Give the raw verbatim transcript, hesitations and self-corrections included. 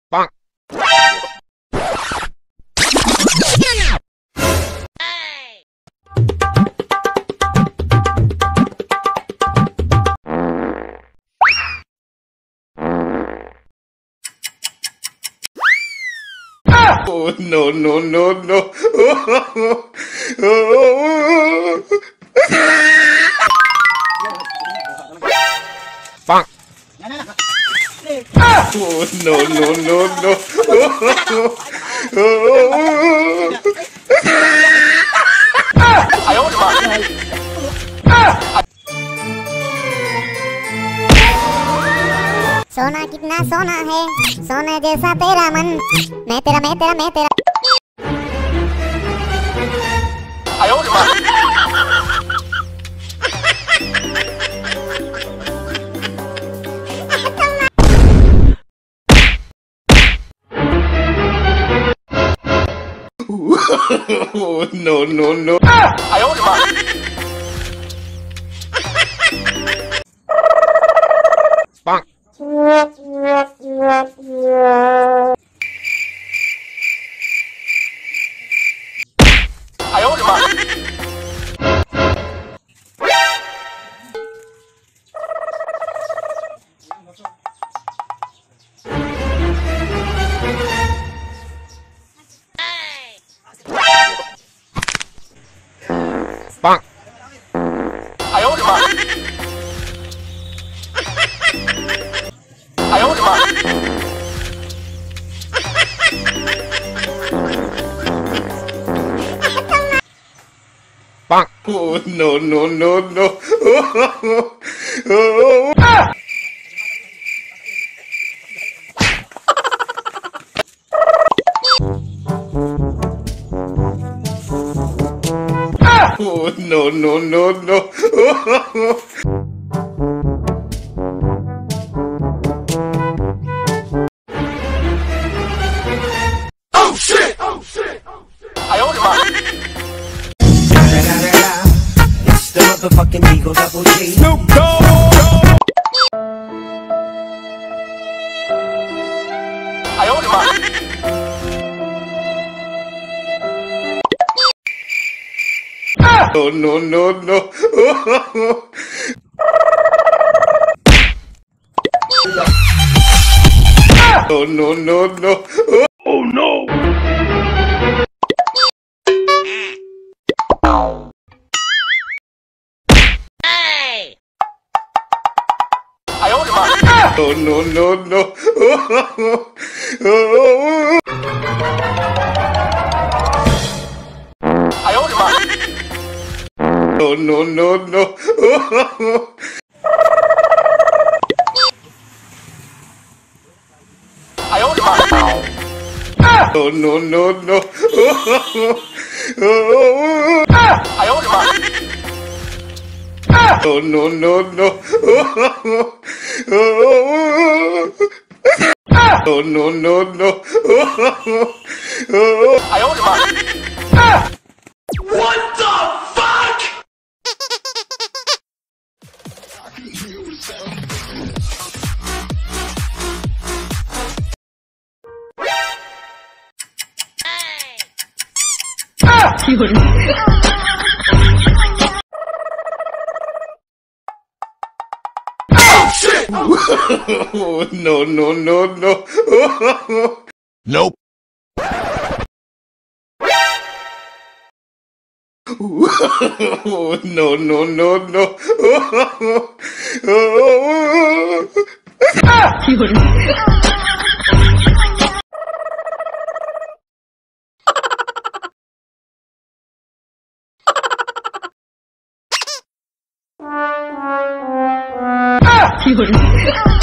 Bonk. Oh, no, no, no, no. Oh, oh, oh. Bonk. Oh, no, no, no, no. Oh, oh, oh. सोना कितना सोना है, सोने जैसा तेरा मन, मैं तेरा मैं तेरा मैं तेरा। Oh, no, no, no. Bonk. Bonk. Bonk. Oh, no, no, no, no. Oh, oh, oh. Oh, no, no, no, no. Oh, oh shit! Oh shit! It's the motherfucking Eagle Double G. Snoop Dogg! Oh, no, no, no. Oh, oh, no, no, no. Oh, no. Hey! Oh, no, no, no. Oh, oh, oh. Oh, no, no, no. Oh, oh, no, no, no. Oh, oh, oh, no, no, no. Oh, oh, oh, no, no, no. Oh, what the fuck? Oh shit! Oh, no, no, no, no. Nope. Oh, no, no, no, no. Oh,